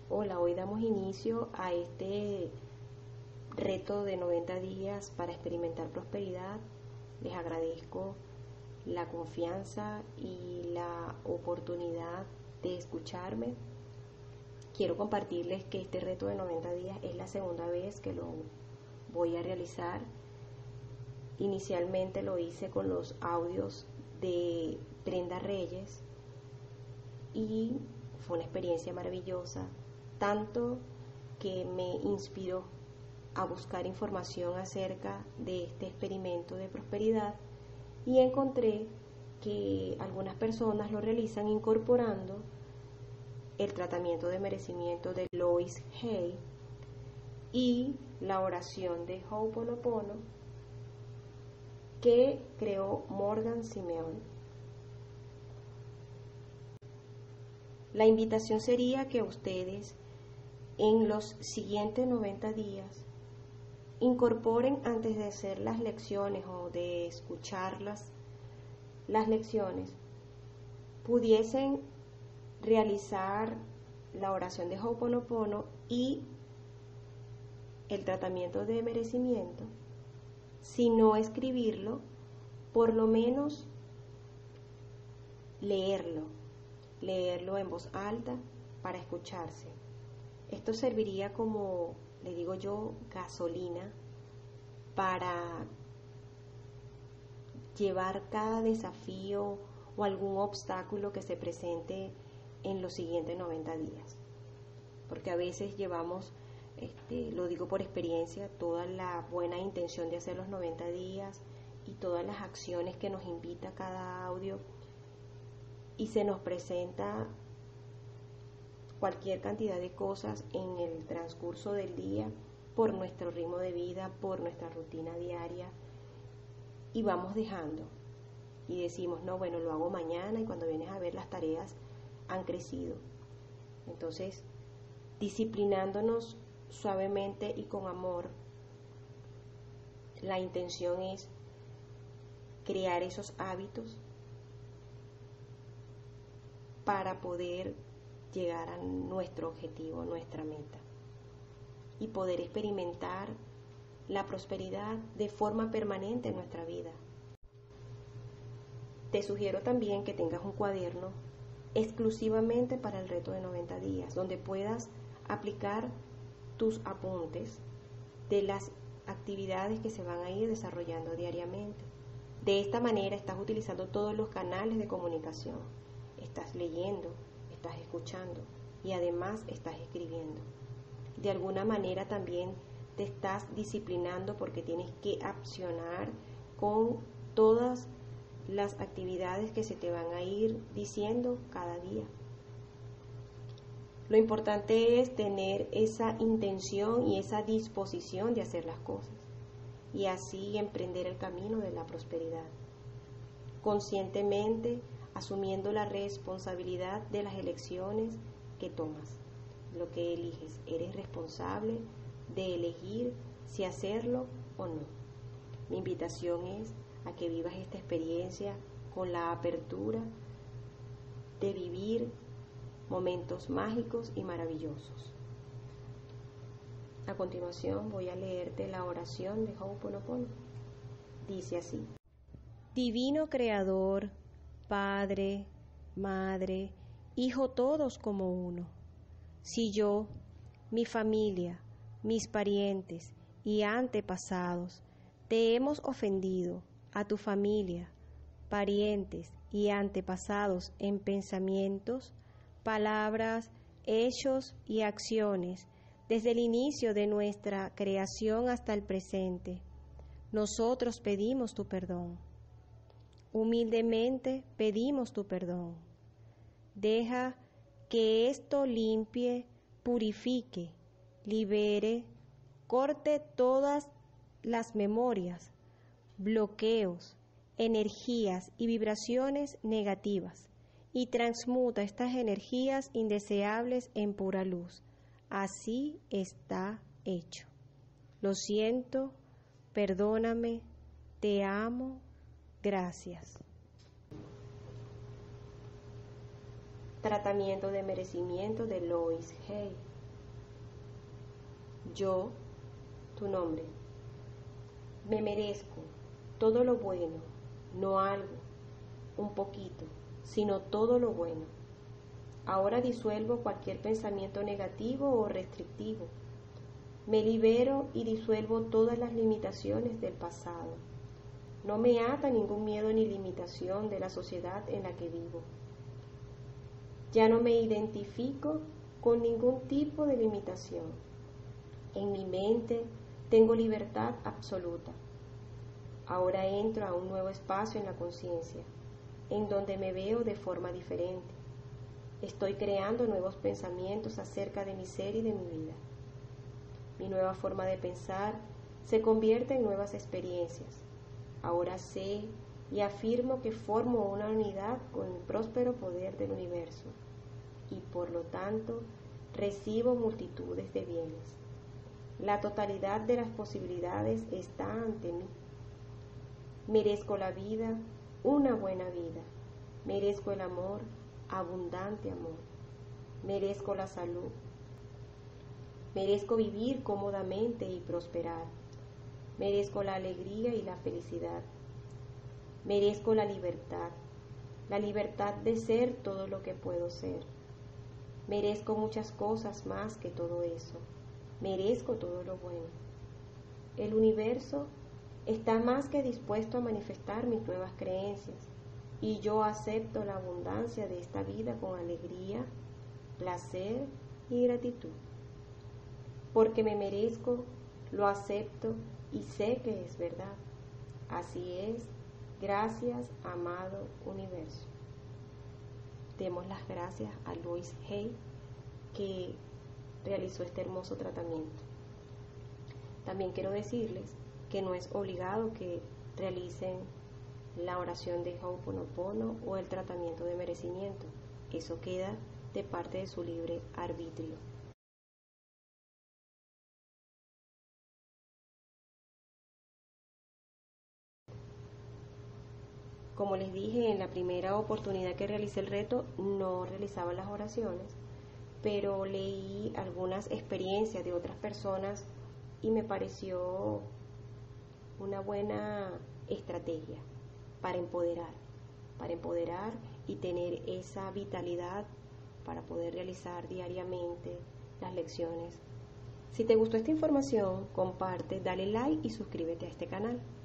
Hola, hoy damos inicio a este reto de 90 días para experimentar prosperidad. Les agradezco la confianza y la oportunidad de escucharme. Quiero compartirles que este reto de 90 días es la segunda vez que lo voy a realizar. Inicialmente lo hice con los audios de Brenda Reyes y fue una experiencia maravillosa, tanto que me inspiró a buscar información acerca de este experimento de prosperidad y encontré que algunas personas lo realizan incorporando el tratamiento de merecimiento de Louise Hay y la oración de Ho'oponopono que creó Morgan Simeon. La invitación sería que ustedes en los siguientes 90 días incorporen, antes de hacer las lecciones o de escuchar las lecciones, pudiesen realizar la oración de Ho'oponopono y el tratamiento de merecimiento, si no escribirlo, por lo menos leerlo en voz alta para escucharse. Esto serviría como, le digo yo, gasolina para llevar cada desafío o algún obstáculo que se presente en los siguientes 90 días. Porque a veces llevamos, lo digo por experiencia, toda la buena intención de hacer los 90 días y todas las acciones que nos invita cada audio, y se nos presenta cualquier cantidad de cosas en el transcurso del día por nuestro ritmo de vida, por nuestra rutina diaria, y vamos dejando y decimos, no, bueno, lo hago mañana, y cuando vienes a ver, las tareas han crecido. Entonces, disciplinándonos suavemente y con amor, la intención es crear esos hábitos para poder llegar a nuestro objetivo, nuestra meta, y poder experimentar la prosperidad de forma permanente en nuestra vida. Te sugiero también que tengas un cuaderno exclusivamente para el reto de 90 días, donde puedas aplicar tus apuntes de las actividades que se van a ir desarrollando diariamente. De esta manera estás utilizando todos los canales de comunicación. Estás leyendo, estás escuchando y además estás escribiendo. De alguna manera también te estás disciplinando porque tienes que accionar con todas las actividades que se te van a ir diciendo cada día. Lo importante es tener esa intención y esa disposición de hacer las cosas y así emprender el camino de la prosperidad, conscientemente asumiendo la responsabilidad de las elecciones que tomas, lo que eliges. Eres responsable de elegir si hacerlo o no. Mi invitación es a que vivas esta experiencia con la apertura de vivir momentos mágicos y maravillosos. A continuación voy a leerte la oración de Ho'oponopono. Dice así: Divino Creador, Padre, Madre, Hijo, todos como uno. Si yo, mi familia, mis parientes y antepasados te hemos ofendido, a tu familia, parientes y antepasados en pensamientos, palabras, hechos y acciones, desde el inicio de nuestra creación hasta el presente, nosotros pedimos tu perdón. Humildemente pedimos tu perdón. Deja que esto limpie, purifique, libere, corte todas las memorias, bloqueos, energías y vibraciones negativas y transmuta estas energías indeseables en pura luz. Así está hecho. Lo siento, perdóname, te amo, gracias. Tratamiento de merecimiento de Louise Hay. Yo, tu nombre. Me merezco todo lo bueno, no algo, un poquito, sino todo lo bueno. Ahora disuelvo cualquier pensamiento negativo o restrictivo. Me libero y disuelvo todas las limitaciones del pasado. No me ata ningún miedo ni limitación de la sociedad en la que vivo. Ya no me identifico con ningún tipo de limitación. En mi mente tengo libertad absoluta. Ahora entro a un nuevo espacio en la conciencia, en donde me veo de forma diferente. Estoy creando nuevos pensamientos acerca de mi ser y de mi vida. Mi nueva forma de pensar se convierte en nuevas experiencias. Ahora sé y afirmo que formo una unidad con el próspero poder del universo y por lo tanto recibo multitudes de bienes. La totalidad de las posibilidades está ante mí. Merezco la vida, una buena vida. Merezco el amor, abundante amor. Merezco la salud. Merezco vivir cómodamente y prosperar. Merezco la alegría y la felicidad. Merezco la libertad de ser todo lo que puedo ser. Merezco muchas cosas más que todo eso. Merezco todo lo bueno. El universo está más que dispuesto a manifestar mis nuevas creencias y yo acepto la abundancia de esta vida con alegría, placer y gratitud. Porque me merezco, lo acepto y sé que es verdad. Así es, gracias, amado universo. Demos las gracias a Louise Hay, que realizó este hermoso tratamiento. También quiero decirles que no es obligado que realicen la oración de Ho'oponopono o el tratamiento de merecimiento. Eso queda de parte de su libre arbitrio. Como les dije, en la primera oportunidad que realicé el reto no realizaba las oraciones, pero leí algunas experiencias de otras personas y me pareció una buena estrategia para empoderar y tener esa vitalidad para poder realizar diariamente las lecciones. Si te gustó esta información, comparte, dale like y suscríbete a este canal.